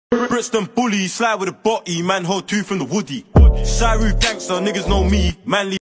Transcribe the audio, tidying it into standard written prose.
Brixton bully, slide with a body, man hold two from the woody. Cyru gangster, niggas know me, man.